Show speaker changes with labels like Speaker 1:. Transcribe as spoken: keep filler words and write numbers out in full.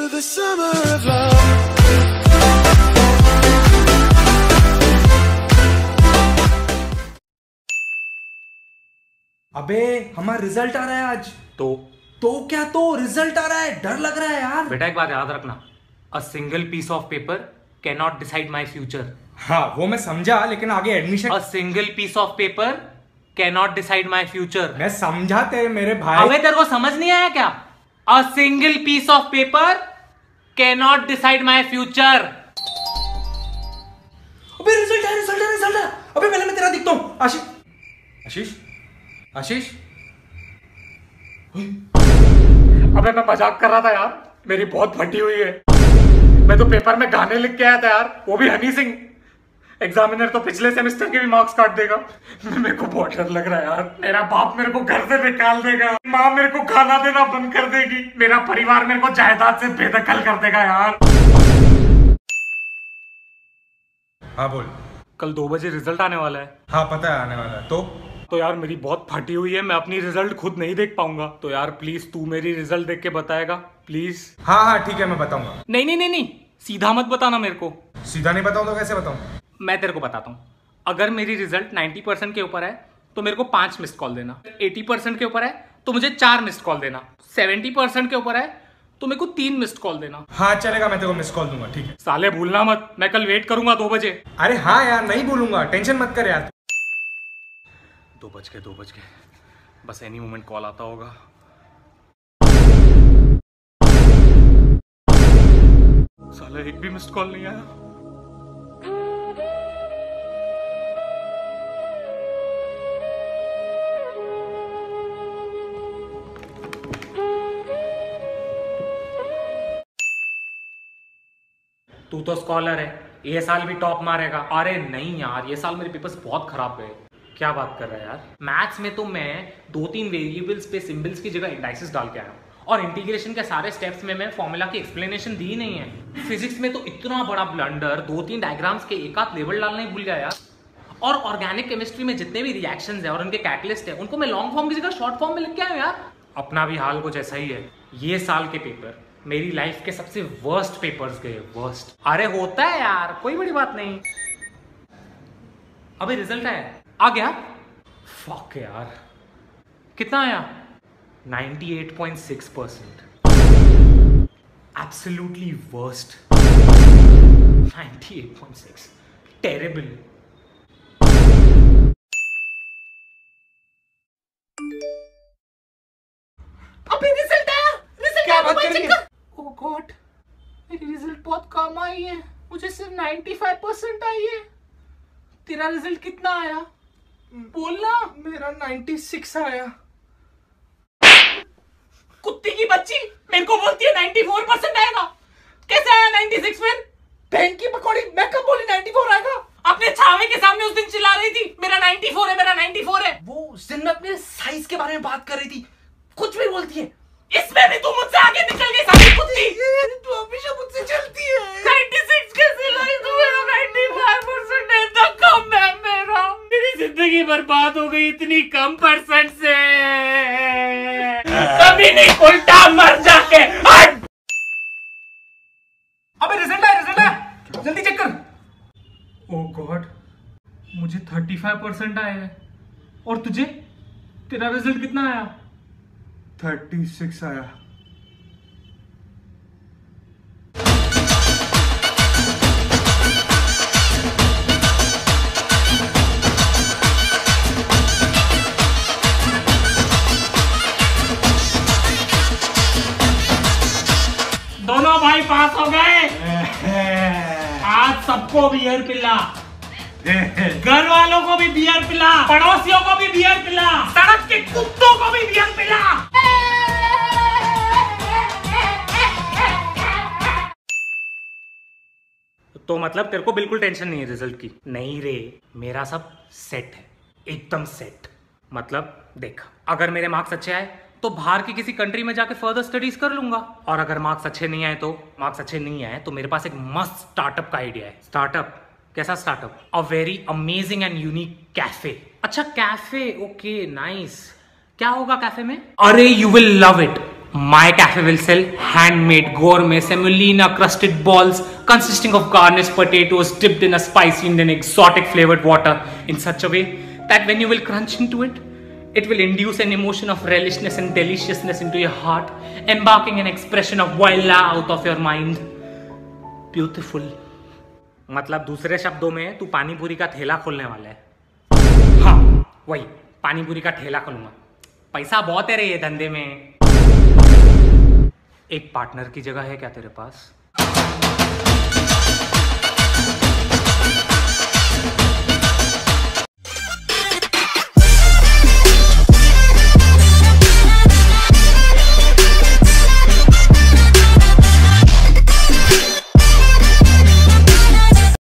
Speaker 1: the summer of love.
Speaker 2: अबे हमारा result आ रहा है आज।
Speaker 3: तो
Speaker 2: तो क्या तो रिजल्ट आ रहा है, डर लग रहा है यार।
Speaker 3: बेटा एक बात याद रखना, a single piece of paper cannot decide my future.
Speaker 2: हाँ वो मैं समझा, लेकिन आगे admission.
Speaker 3: A single piece of paper cannot decide my future.
Speaker 2: मैं समझा तेरे मेरे भाई।
Speaker 3: अबे तेरे को समझ नहीं आया क्या? A single piece of paper cannot decide my future.
Speaker 2: अबे रिजल्ट है, रिजल्ट है, रिजल्ट है। अबे पहले मैं तेरा दिखता हूँ। आशीष आशीष आशीष
Speaker 3: अबे मैं मजाक कर रहा था यार, मेरी बहुत फटी हुई है। मैं तो पेपर में गाने लिख के आया था यार, वो भी हनी सिंह। एग्जामिनर तो पिछले सेमेस्टर के भी मार्क्स काट देगा। मेरे को बहुत डर लग रहा है यार। मेरा बाप मेरे को घर से निकाल देगा, माँ मेरे को खाना देना बंद कर देगी, मेरा परिवार मेरे को जायदाद से बेदखल कर देगा यार।
Speaker 2: हाँ बोल।
Speaker 3: कल दो बजे रिजल्ट आने वाला है।
Speaker 2: हाँ पता है आने वाला है। तो
Speaker 3: तो यार मेरी बहुत फटी हुई है, मैं अपनी रिजल्ट खुद नहीं देख पाऊंगा। तो यार प्लीज तू मेरी रिजल्ट देख के बताएगा प्लीज।
Speaker 2: हाँ हाँ ठीक है मैं बताऊंगा।
Speaker 3: नहीं नहीं नहीं नहीं, सीधा मत बताना मेरे को।
Speaker 2: सीधा नहीं बताऊं तो कैसे बताऊं?
Speaker 3: मैं तेरे को बताता हूँ, अगर मेरी रिजल्ट नब्बे परसेंट के ऊपर है तो मेरे को पांच मिस्ड कॉल देना। अस्सी परसेंट के ऊपर है तो मुझे चार मिस्ड कॉल देना। सत्तर परसेंट के ऊपर है तो मेरे को तीन मिस्ड कॉल देना।
Speaker 2: हाँ चलेगा, मैं तेरे को मिस कॉल दूंगा। ठीक है
Speaker 3: साले भूलना मत, मैं कल वेट करूंगा दो बजे।
Speaker 2: अरे हाँ यार नहीं भूलूंगा, टेंशन मत कर यार।
Speaker 3: दो बज गए दो बज गए, बस एनी मोमेंट कॉल आता होगा। साला एक भी मिस्ड कॉल नहीं आया। तू तो स्कॉलर है, ये साल भी टॉप मारेगा। अरे नहीं यार, ये साल मेरे पेपर्स बहुत खराब गए। क्या बात कर रहा है यार। मैथ्स में तो मैं दो तीन वेरिएबल्स पे सिंबल्स की जगह इंडाइसेस डाल के आया हूँ, और इंटीग्रेशन के सारे स्टेप्स में मैं फॉर्मूला की एक्सप्लेनेशन दी नहीं है। फिजिक्स में तो इतना बड़ा ब्लंडर, दो तीन डायग्राम्स के एक आध लेवल डालना ही भूल गया यार। और ऑर्गेनिक केमिस्ट्री में जितने भी रिएक्शंस है और उनके कैटलिस्ट है, उनको मैं लॉन्ग फॉर्म की जगह शॉर्ट फॉर्म में लिख के आया हूँ यार। अपना भी हाल कुछ ऐसा ही है। ये साल के पेपर मेरी लाइफ के सबसे वर्स्ट पेपर्स गए, वर्स्ट। अरे होता है यार, कोई बड़ी बात नहीं। अबे रिजल्ट है आ गया। फक यार, कितना आया? अट्ठानवे point six percent. Absolutely worst. अट्ठानवे पॉइंट सिक्स, टेरेबल। अबे रिजल्ट आया, रिजल्ट
Speaker 2: क्या बात कर रही है?
Speaker 3: ओह गॉड, मेरी रिजल्ट बहुत कम आई है, मुझे सिर्फ पचानवे परसेंट आई है। तेरा रिजल्ट कितना आया? बोलना।
Speaker 2: मेरा छियानवे आया।
Speaker 3: कुत्ती की बच्ची मेरे को बोलती है चौरानवे परसेंट आएगा, कैसे आया छियानवे फिर?
Speaker 2: बहन की पकौड़ी, मैं कब बोली चौरानवे आएगा?
Speaker 3: अपने छावे के सामने उस दिन चिल्ला रही थी मेरा चौरानवे है, मेरा चौरानवे है।
Speaker 2: वो उस दिन मैं अपने साइज के बारे में बात कर रही थी, कुछ भी बोलती है।
Speaker 3: इसमें भी तू मुझसे आगे निकल गई साली कुत्ती।
Speaker 2: तू हमेशा मुझसे चलती है।
Speaker 3: छियानवे कैसे लाई तू? मेरा पचानवे परसेंट है तो कम है मेरा। मेरी जिंदगी बर्बाद हो गई इतनी कम परसेंट से। कभी नहीं, उल्टा मर जाके। हट!
Speaker 2: अबे रिजल्ट है, रिजल्ट है, जल्दी चेक कर।
Speaker 3: ओह गॉड, मुझे पैंतीस परसेंट आए हैं। और तुझे? तेरा रिजल्ट कितना आया?
Speaker 2: छत्तीस आया।
Speaker 3: दोनों भाई पास हो गए। आज सबको बियर पिला, घर वालों को भी बियर पिला, पड़ोसियों को भी बियर पिला, सड़क के कुत्तों को भी बियर पिला। तो मतलब तेरे को बिल्कुल टेंशन नहीं है रिजल्ट की? नहीं रे, मेरा सब सेट है, एकदम सेट। मतलब देख, अगर मेरे मार्क्स अच्छे आए तो बाहर की किसी कंट्री में जाके फर्दर स्टडीज कर लूंगा, और अगर मार्क्स अच्छे नहीं आए तो मार्क्स अच्छे नहीं आए तो मेरे पास एक मस्त स्टार्टअप का आइडिया है। स्टार्टअप? कैसा startup? A very amazing and unique cafe. अच्छा कैफे, ओके नाइस। क्या होगा कैफे में? अरे you will love it. My cafe will sell handmade gourmet semolina crusted balls consisting of garnished potatoes dipped in a spicy and an exotic flavored water in such a way that when you will crunch into it, it will induce an emotion of relishness and deliciousness into your heart, embarking an expression of voila out of your mind. Beautiful. मतलब दूसरे शब्दों में तू पानी पूरी का ठेला खोलने वाला है? हाँ, वही पानी पूरी का ठेला खोलूंगा. पैसा बहुत है रे ये धंधे में. एक पार्टनर की जगह है क्या तेरे पास?